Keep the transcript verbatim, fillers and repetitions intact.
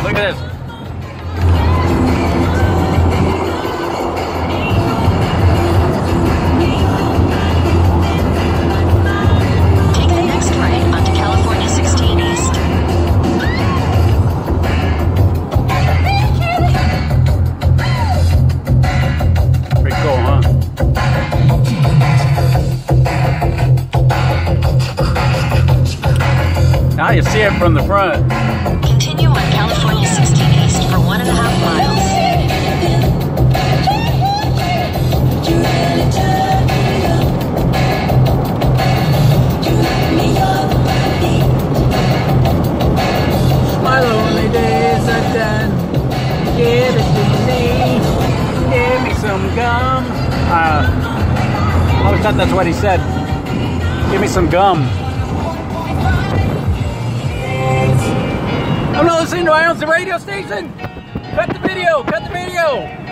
Look at this. Take the next right onto California sixteen East. Pretty cool, huh? Now you see it from the front. Continue on California sixteen East for one and a half miles. My lonely days are done. Give it to me. Give me some gum. Uh, I always thought that's what he said. Give me some gum. I'm not listening to I own the radio station. Cut the video. Cut the video.